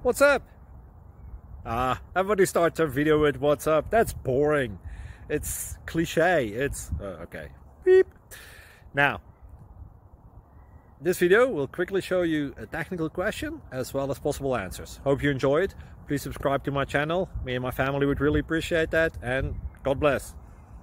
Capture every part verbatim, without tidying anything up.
What's up? Ah, everybody starts their video with what's up. That's boring. It's cliche. It's uh, okay. Beep. Now, this video will quickly show you a technical question as well as possible answers. Hope you enjoy it. Please subscribe to my channel. Me and my family would really appreciate that, and God bless.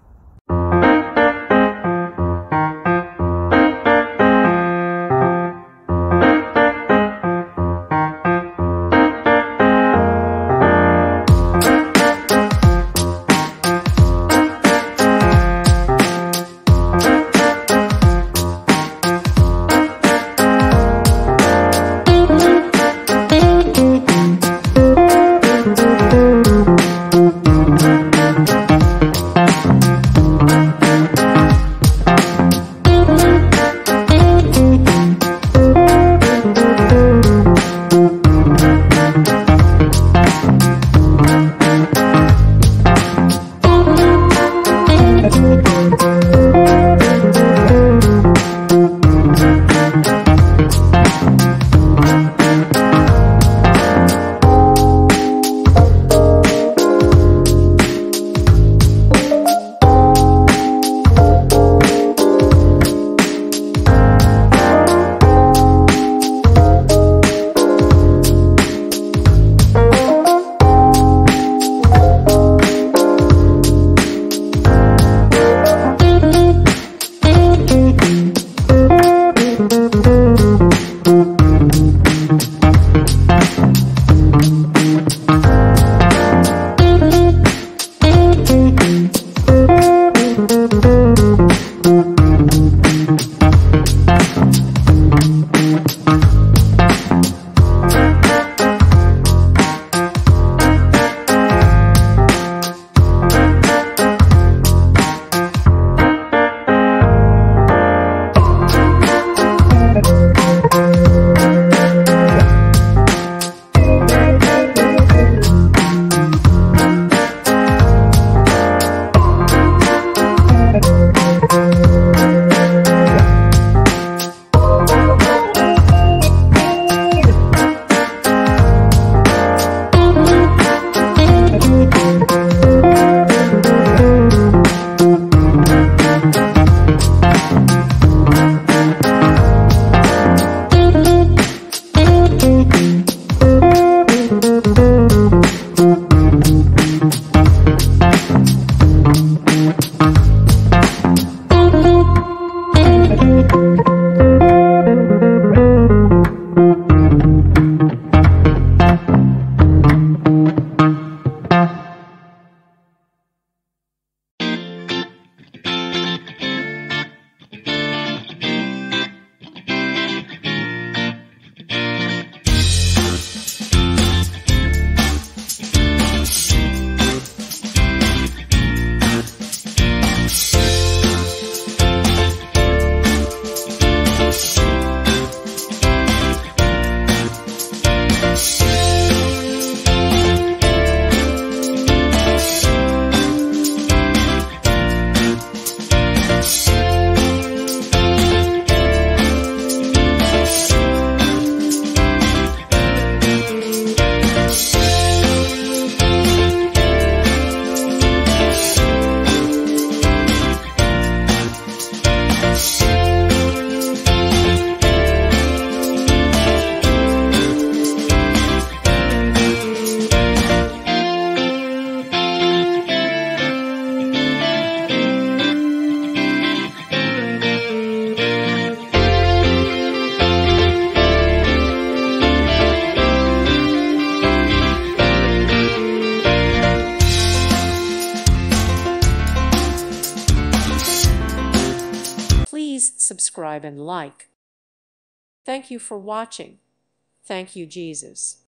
Please subscribe and like. Thank you for watching. Thank you, Jesus.